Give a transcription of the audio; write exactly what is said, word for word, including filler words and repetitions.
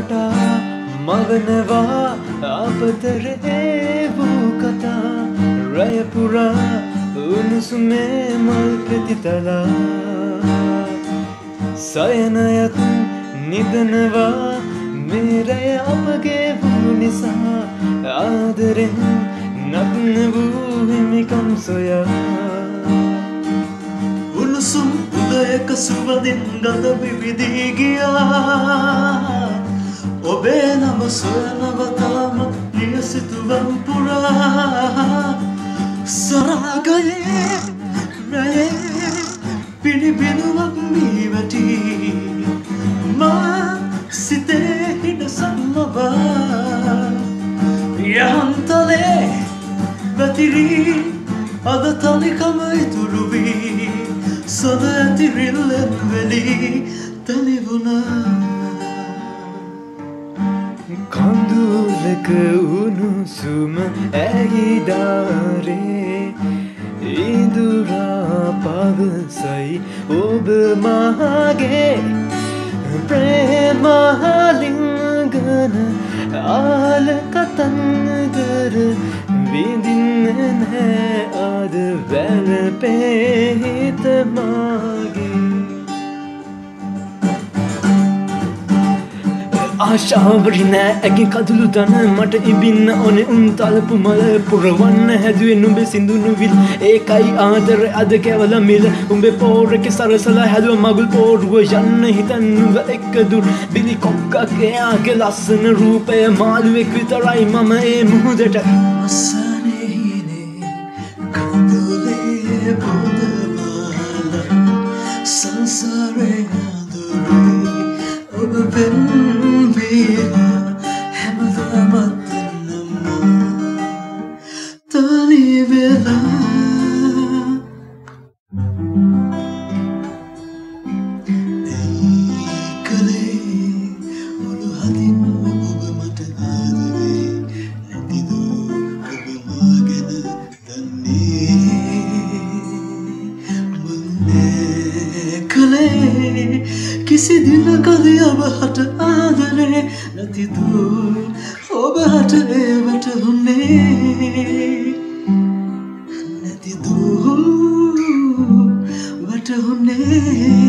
වටා මවනවා අපතරේ වූ කතා රය පුරා උණුසුමේ මල් ප්‍රතිතලා සයනයත් නිදනවා මේ රය අපගේ වූ නිසා ආදරෙන් නග්න වූ හිමිකම් සොයා උණුසුම් උදයක සුවඳින් ගඳ විවිදී ගියා ඔබේ නම සොයනව තාම ප්‍රිය සිතුවම් පුරා සරාගයේ රයේ පිළිබිනුවක් මී වැටි මා සිතේ හිඩ සම්මවා යහන්තලේ වැතිරී අද තනිකම ඉතුරු වී සොඳ ඇතිරිල්ලෙන් වෙලී තනිවුණා කඳුලක උණුසුම ඇහිදාරේ ඉඳුරා පවසයි ඔබ මහගේ ප්‍රේමලිංගන ආල කතන්දර විඳින්න නෑ අද වැළපේ හිත මාගේ ආශාවරි නෑ ඇගේ කඳුළු දන මට ඉබින්න ඕනේ උන් තලපු මල පුරවන්න හැදුවේ නුඹේ සිඳුණු විල් ඒකයි ආදර අද කැවල මිල උඹේ පෝරකේ සරසලා හැදුව මගුල් පෝරුව යන්න හිතන් නුඹ එක්ක දුර බිලි කොක්කක් එයාගේ ලස්සන රූපය මාළුවෙක් විතරයි මම ඒ මුහුදට අසනේනේ කඳුලේ පොදවල සංසාරේ අඳුරේ ඔබ පෙන් किसी दिन कभी अब हट आदरे नती दूर अब हट एवट हुने नती दूर वट हुने